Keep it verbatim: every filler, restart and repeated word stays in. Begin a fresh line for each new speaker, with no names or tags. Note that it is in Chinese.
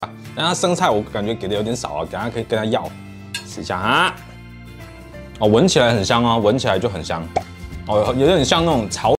但它生菜我感觉给的有点少啊，等下可以跟他要，试一下啊。哦，闻起来很香哦，闻起来就很香。哦，有点像那种潮